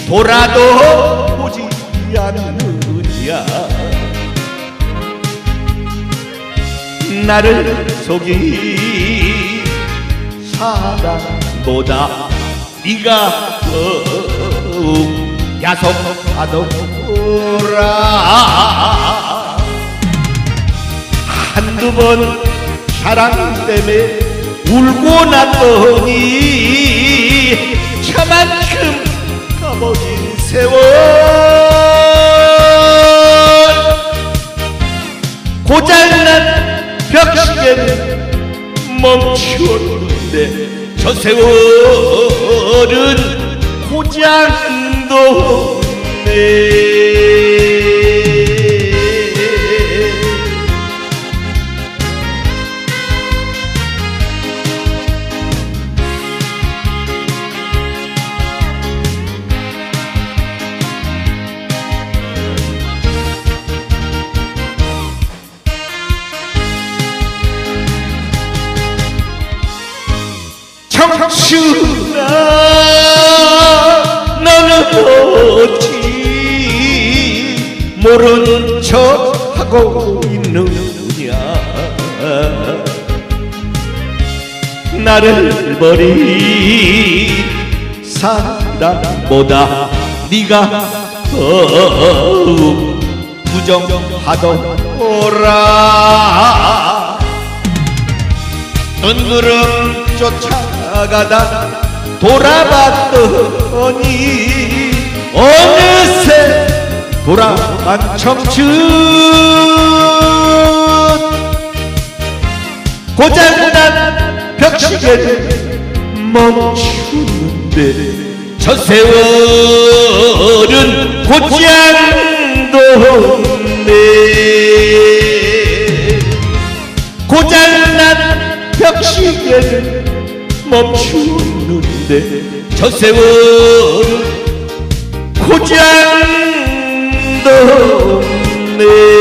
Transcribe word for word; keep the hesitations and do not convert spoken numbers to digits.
돌아도 보지 않느냐. 나를 속인 사랑보다 네가 더욱 야속하더라. 한두 번 사랑 때문에 울고 났더니 저만큼 가버린 세월. 고장난 벽시계는 멈추었는데 저 세월은 고장도 없네. 청춘아 너는 어찌 모르는 척 하고 있느냐. 나를 버린 사랑보다 네가 더욱 부정하더라. 눈구름 쫓아가다 돌아봤더니 어느새 돌아간 청춘. 고장난 벽시계는 멈추는데 저 세월은 고장도 없네. 고장난 벽시계는 멈추는데 저 세월은 고장도 없네.